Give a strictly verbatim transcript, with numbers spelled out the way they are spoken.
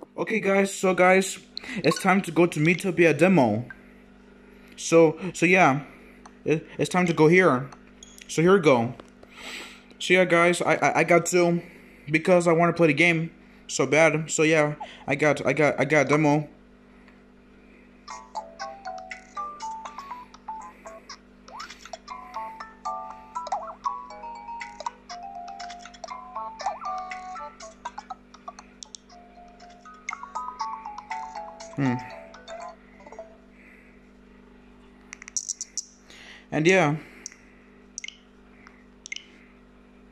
Okay, guys. So, guys, it's time to go to Metopia demo. So, so yeah, it, it's time to go here. So here we go. So yeah, guys, I I, I got to because I want to play the game so bad. So yeah, I got I got I got a demo. Hmm. And yeah.